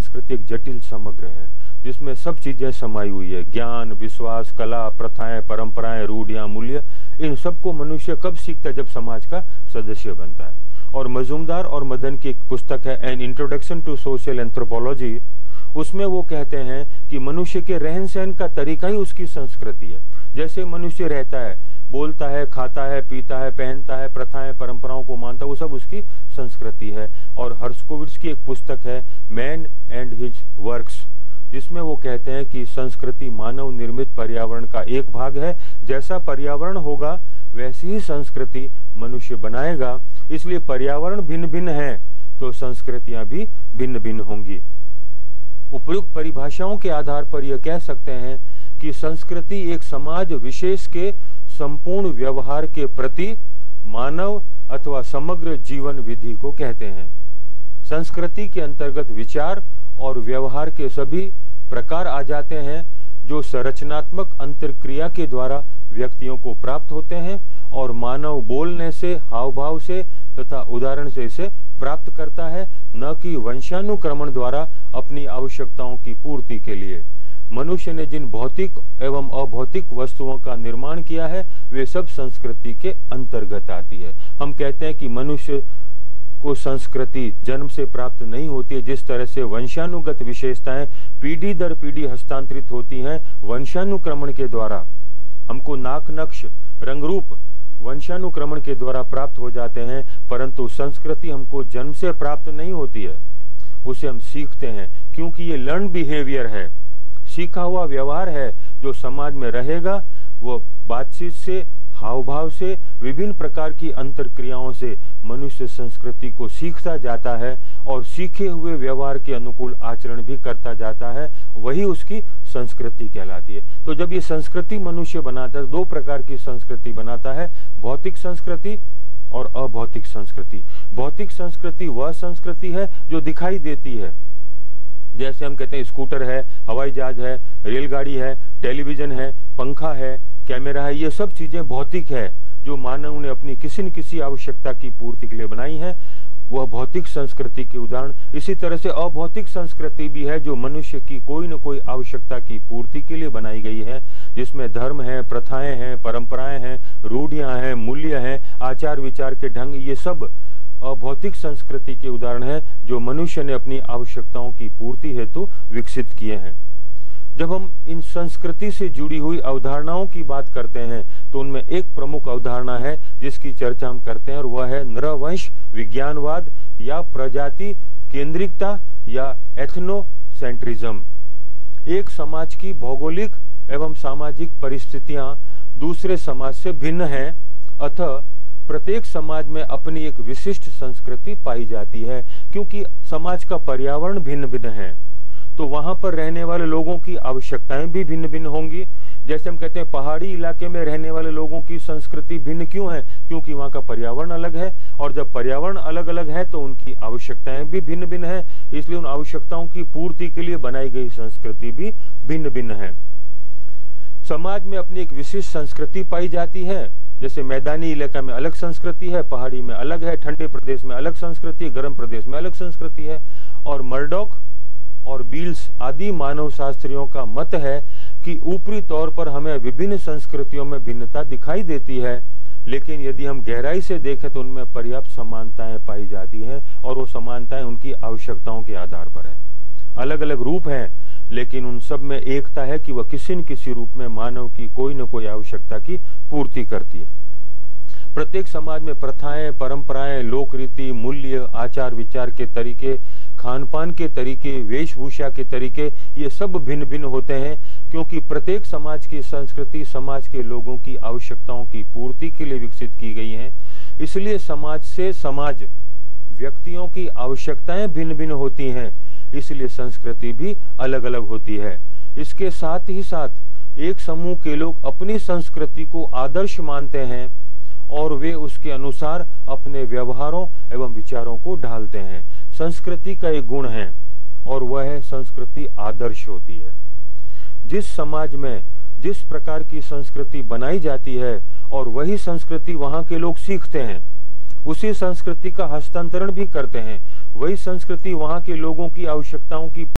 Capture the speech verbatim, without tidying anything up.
संस्कृति एक जटिल समग्र है जिसमें सब चीजें समाई हुई है। ज्ञान, विश्वास, कला, प्रथाएं, परंपराएं, रूढ़ियां, मूल्य, इन सबको मनुष्य कब सीखता है? जब समाज का सदस्य बनता है। और मजूमदार और मदन की एक पुस्तक है an introduction to social anthropology, उसमें वो कहते हैं कि मनुष्य के रहन सहन का तरीका ही उसकी संस्कृति है। जैसे मनुष्य रहता है, बोलता है, खाता है, पीता है, पहनता है, प्रथाएं, परंपराओं को मानता है, वो सब उसकी संस्कृति है। और हर्स्कोविट्ज की एक पुस्तक है मैन एंड हिज वर्क्स, जिसमें वो कहते हैं कि संस्कृति मानव निर्मित पर्यावरण का एक भाग है। जैसा पर्यावरण होगा वैसी ही संस्कृति मनुष्य बनाएगा। इसलिए पर्यावरण भिन्न भिन्न है तो संस्कृतियां भी भिन्न भिन्न होंगी। उपयुक्त परिभाषाओं के आधार पर यह कह सकते हैं कि संस्कृति एक समाज विशेष के संपूर्ण व्यवहार के प्रति मानव अथवा समग्र जीवन विधि को कहते हैं। संस्कृति के अंतर्गत विचार और व्यवहार के सभी प्रकार आ जाते हैं जो संरचनात्मक अंतर्क्रिया के द्वारा व्यक्तियों को प्राप्त होते हैं और मानव बोलने से, हाव भाव से तथा उदाहरण से इसे प्राप्त करता है, न कि वंशानुक्रमण द्वारा अपनी आवश्यकताओं की पूर्ति के लिए। मनुष्य ने जिन भौतिक एवं अभौतिक वस्तुओं का निर्माण किया है वे सब संस्कृति के अंतर्गत आती है। हम कहते हैं कि मनुष्य को संस्कृति जन्म से प्राप्त नहीं होती है। जिस तरह से वंशानुगत विशेषताएं पीढ़ी दर पीढ़ी हस्तांतरित होती हैं वंशानुक्रमण के द्वारा, हमको नाक, नक्श, रंग रूप वंशानुक्रमण के द्वारा प्राप्त हो जाते हैं, परंतु संस्कृति हमको जन्म से प्राप्त नहीं होती है, उसे हम सीखते हैं, क्योंकि ये लर्न बिहेवियर है, सीखा हुआ व्यवहार है जो समाज में रहेगा। वो बातचीत से, हाव भाव से, विभिन्न प्रकार की अंतर्क्रियाओं से मनुष्य संस्कृति को सीखता जाता है और सीखे हुए व्यवहार के अनुकूल आचरण भी करता जाता है, वही उसकी संस्कृति कहलाती है। तो जब ये संस्कृति मनुष्य बनाता है, दो प्रकार की संस्कृति बनाता है, भौतिक संस्कृति और अभौतिक संस्कृति। भौतिक संस्कृति वह संस्कृति है जो दिखाई देती है, जैसे हम कहते हैं स्कूटर है, हवाई जहाज है, रेलगाड़ी है, टेलीविजन है, पंखा है, कैमरा है, ये सब चीजें भौतिक है जो मानव ने अपनी किसी न किसी आवश्यकता की पूर्ति के लिए बनाई है, वह भौतिक संस्कृति के उदाहरण। इसी तरह से अभौतिक संस्कृति भी है जो मनुष्य की कोई न कोई आवश्यकता की पूर्ति के लिए बनाई गई है, जिसमें धर्म है, प्रथाएं हैं, परंपराएं हैं, रूढ़ियां हैं, मूल्य हैं, आचार विचार के ढंग, ये सब अभौतिक संस्कृति के उदाहरण हैं जो मनुष्य ने अपनी आवश्यकताओं की पूर्ति हेतु विकसित किए हैं। जब हम इन संस्कृति से जुड़ी हुई अवधारणाओं की बात करते हैं तो उनमें एक प्रमुख अवधारणा है जिसकी चर्चा हम करते हैं, और वह है नरवंश विज्ञानवाद या प्रजाति केंद्रिकता या एथनोसेंट्रिज्म। एक समाज की भौगोलिक एवं सामाजिक परिस्थितियां दूसरे समाज से भिन्न हैं, अतः प्रत्येक समाज में अपनी एक विशिष्ट संस्कृति पाई जाती है। क्योंकि समाज का पर्यावरण भिन्न भिन्न है तो वहां पर रहने वाले लोगों की आवश्यकताएं भी भिन्न भिन्न होंगी। जैसे हम कहते हैं पहाड़ी इलाके में रहने वाले लोगों की संस्कृति भिन्न क्यों है? क्योंकि वहां का पर्यावरण अलग है, और जब पर्यावरण अलग अलग है तो उनकी आवश्यकताएं भी भिन्न भिन्न है, इसलिए उन आवश्यकताओं की पूर्ति के लिए बनाई गई संस्कृति भी भिन्न भिन्न है। समाज में अपनी एक विशिष्ट संस्कृति पाई जाती है, जैसे मैदानी इलाका में अलग संस्कृति है, पहाड़ी में अलग है, ठंडे प्रदेश में अलग संस्कृति है, गर्म प्रदेश में अलग संस्कृति है। और मर्डॉक और बील्स आदि मानव शास्त्रियों का मत है कि ऊपरी तौर पर हमें विभिन्न संस्कृतियों में भिन्नता दिखाई देती है, लेकिन यदि हम गहराई से देखें तो उनमें पर्याप्त समानताएं पाई जाती हैं, और वो समानताएं उनकी आवश्यकताओं के आधार पर है। अलग अलग रूप हैं, लेकिन उन सब में एकता है कि वह किसी न किसी रूप में मानव की कोई न कोई आवश्यकता की पूर्ति करती है। प्रत्येक समाज में प्रथाएं, परंपराएं, लोक रीति, मूल्य, आचार विचार के तरीके, खान पान के तरीके, वेशभूषा के तरीके, ये सब भिन्न भिन्न होते हैं, क्योंकि प्रत्येक समाज की संस्कृति समाज के लोगों की आवश्यकताओं की पूर्ति के लिए विकसित की गई है। इसलिए समाज से समाज व्यक्तियों की आवश्यकताएं भिन्न भिन्न होती हैं, इसलिए संस्कृति भी अलग अलग होती है। इसके साथ ही साथ एक समूह के लोग अपनी संस्कृति को आदर्श मानते हैं और वे उसके अनुसार अपने व्यवहारों एवं विचारों को ढालते हैं। संस्कृति का एक गुण है और वह है संस्कृति आदर्श होती है। जिस समाज में जिस प्रकार की संस्कृति बनाई जाती है और वही संस्कृति वहां के लोग सीखते हैं, उसी संस्कृति का हस्तांतरण भी करते हैं, वही संस्कृति वहां के लोगों की आवश्यकताओं की